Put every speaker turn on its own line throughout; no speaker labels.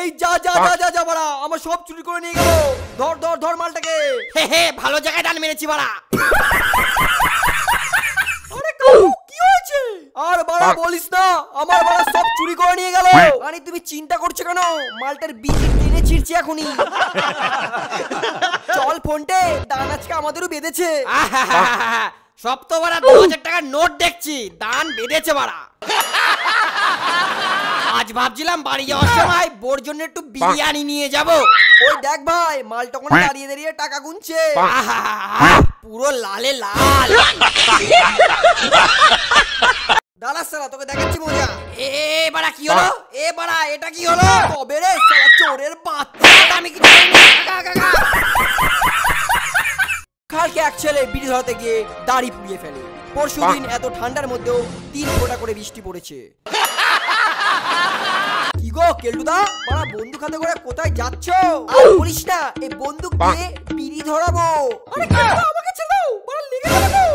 এই যা যা যা যা যা বাড়া, আমার সব চুরি করে নিয়ে গেল। ধর ধর ধর মালটাকে।
হে ভালো জায়গায় ডান মেরেছি বাড়া।
আরে কাকু কি হয়েছে? আর বাড়া বলিস না, আমার বাড়া সব চুরি করে নিয়ে গেল। আরে তুমি চিন্তা করছো কেন? মালটার বিচি টেনে ছিড়ছি এখনই। চল ফোনটে, দান আজকে আমাদেরও বেঁধেছে।
সব তো বাড়া 2000 টাকার নোট দেখছি, দান বেঁধেছে বাড়া। আজ ভাবছিলাম বাড়ি যাওয়ার সময় বোর জন্য একটু বিরিয়ানি নিয়ে যাব।
ওই দেখ ভাই, মালটা ওখানে দাঁড়িয়ে দাঁড়িয়ে টাকা গুনছে।
পুরো লালে লাল।
দাঁড়া শালা, তোকে দেখাচ্ছি মজা।
এ বাড়া কি হলো? এ বাড়া এটা কি হলো?
তবে রে শালা চোরের বাচ্চা,
আমি কি জানি না।
কালকে এক ছেলে বিড়ি ধরাতে গিয়ে দাড়ি পুড়িয়ে ফেলে। পরশুদিন এত ঠান্ডার মধ্যেও 3 ফোঁটা করে বৃষ্টি পড়েছে। কি গো কেলটুদা, বাড়া বন্দুক হাতে করে কোথায় যাচ্ছ? আর বলিস না, এই বন্দুক দিয়ে বিড়ি ধরাবো। আরে কেলটুদা আমাকে ছেড়ে দাও, বাড়া লেগে যাবে তো।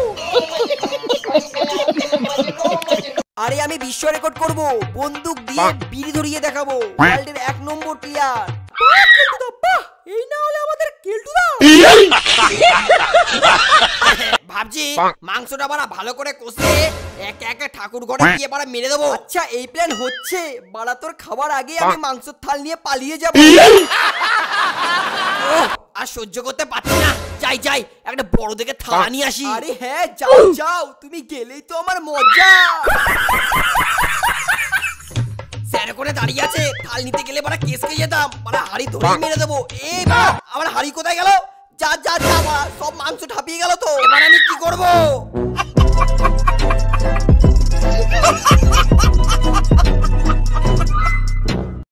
আরে আমি বিশ্ব রেকর্ড করব, বন্দুক দিয়ে বিড়ি ধরিয়ে দেখাবো। ওয়ার্ল্ডের 1 নম্বর প্লেয়ার। বাহ কেলটুদা বাহ, এই না হলে আমাদের কেলটুদা।
ভাবছি মাংসটা বাড়া ভালো করে কষে একে একে ঠাকুর ঘরে গিয়ে বাড়া মেরে দেবো।
আচ্ছা এই প্ল্যান হচ্ছে, বাড়া তোর খাবার আগে আমি মাংসের থাল নিয়ে পালিয়ে যাব।
আর সহ্য করতে পারছি না, যাই যাই একটা বড় দেখে থালা নিয়ে আসি।
আরে হ্যাঁ যাও যাও, তুমি গেলেই তো আমার মজা।
স্যার করে দাঁড়িয়ে আছে, থাল নিতে গেলে বাড়া কেস খেয়ে যেতাম, বাড়া হাড়ি ধরে মেরে দেবো। এই বাড়া আমার হাড়ি কোথায় গেল?
যা যা যা, বাড়া সব মাংস ঠাপিয়ে গেল তো।
এবার আমি কি করবো?